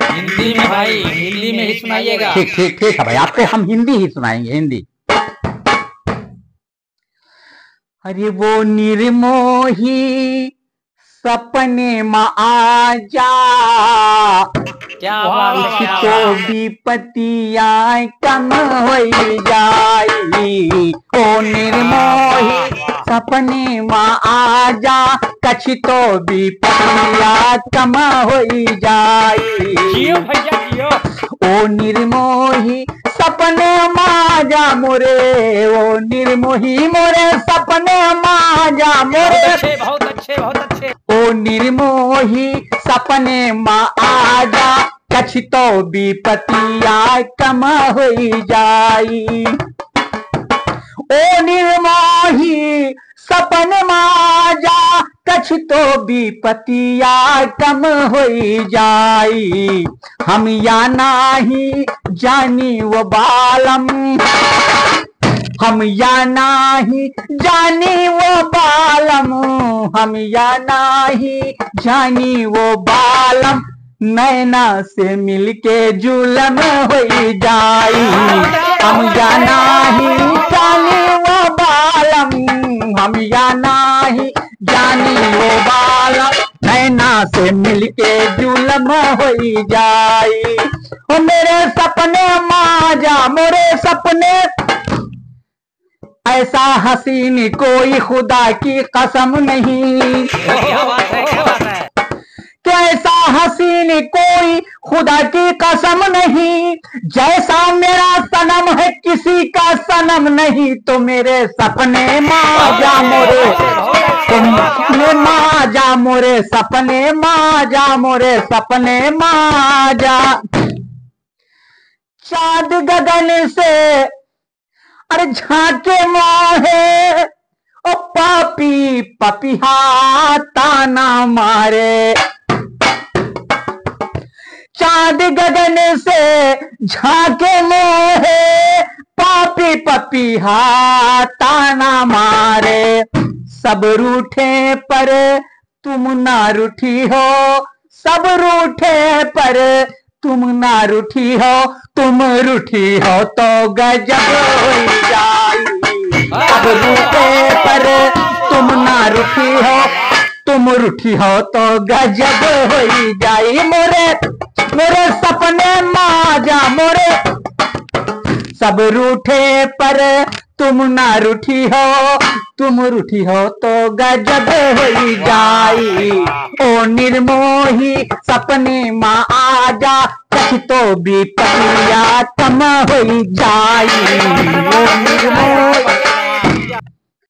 हिंदी में भाई, हिंदी में ही सुनाइएगा। ठीक ठीक ठीक है भाई, आपको हम हिंदी ही सुनाएंगे, हिंदी। अरे वो निर्मोही सपने में आ जा, क्या बात है, तो विपतिया कम हो जाई। ओ निर्मोही सपने में आ जा, कछ तो विपतिया कम हो जाई। जियो भैया जियो। ओ निर्मोही सपने माजा मोरे, ओ निर्मोही मोरे सपने माजा मोरे। बहुत अच्छे बहुत अच्छे। ओ निर्मोही सपने मा आजा, कछ तो विपतिया कम हो जाई। ओ निर्मोही सपने माजा, कछ तो विपतिया कम हो जाई। हम या नाही जानी वो बालम, हम या नाही जानी वो बालम, हम या नाही जानी वो बालम, नैना से मिलके जुलम हो जाई। हम या नाही जानी वो बालम, हम या नाही जानी वो बालम, नैना से मिलके जुलम हो जाई। ओ मेरे सपने माजा मोरे सपने, ऐसा हसीन कोई खुदा की कसम नहीं। क्या बात है, क्या बात है। कैसा हसीन कोई खुदा की कसम नहीं, जैसा मेरा सनम है किसी का सनम नहीं। तो मेरे सपने माजा मोरे, तुमने माजा मोरे सपने माजा मोरे सपने माजा। चाँद गगन से अरे झांके मोहे, ओ पापी पपिहा ताना मारे। चाँद गगन से झांके मोहे, पापी पपिहा ताना मारे। सब रूठे पर तुम ना रूठी हो, सब रूठे पर तुम ना रूठी हो, तुम रूठी हो तो गजब हो जाई। सब रूठे पर तुम ना रूठी हो, तुम रूठी हो तो गजब हो जाई। मोरे मोरे सपने माजा मोरे, सब रूठे पर तुम ना रूठी हो, तुम रूठी हो तो गजब हो जाई। ओ निर्मोही सपने मा आजा, कछ तो विपतिया कम हो जाई।